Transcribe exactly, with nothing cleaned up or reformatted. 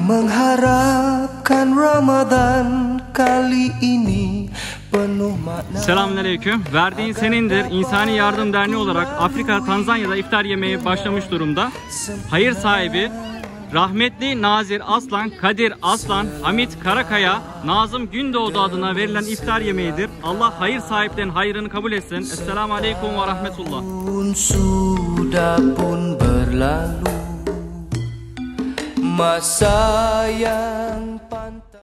mengharapkan Ramadan kali ini penuh makna. Selamünaleyküm. Verdiğin senindir. İnsani Yardım Derneği olarak Afrika Tanzanya'da iftar yemeği başlamış durumda. Hayır sahibi rahmetli Nazir Aslan, Kadir Aslan, Hamit Karakaya, Nazım Gündoğdu adına verilen iftar yemeğidir. Allah hayır sahiplerinin hayrını kabul etsin. Esselamu Aleyküm ve Rahmetullah. Sudah pun berlalu masa yang